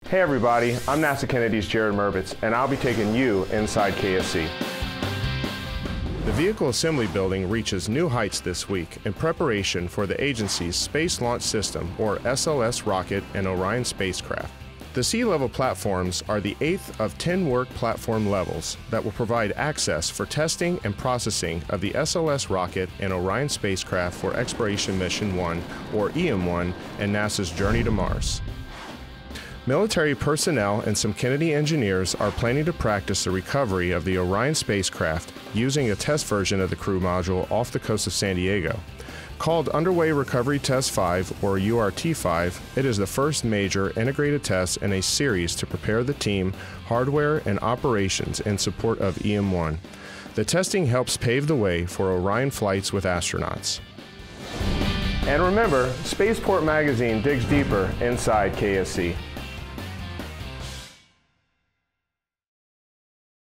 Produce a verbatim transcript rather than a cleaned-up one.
Hey everybody, I'm NASA Kennedy's Jared Mervitz, and I'll be taking you inside K S C. The Vehicle Assembly Building reaches new heights this week in preparation for the agency's Space Launch System, or S L S rocket and Orion spacecraft. The sea-level platforms are the eighth of ten work platform levels that will provide access for testing and processing of the S L S rocket and Orion spacecraft for Exploration Mission one, or E M one, and NASA's journey to Mars. Military personnel and some Kennedy engineers are planning to practice the recovery of the Orion spacecraft using a test version of the crew module off the coast of San Diego. Called Underway Recovery Test five, or U R T five, it is the first major integrated test in a series to prepare the team, hardware, and operations in support of E M one. The testing helps pave the way for Orion flights with astronauts. And remember, Spaceport Magazine digs deeper inside K S C.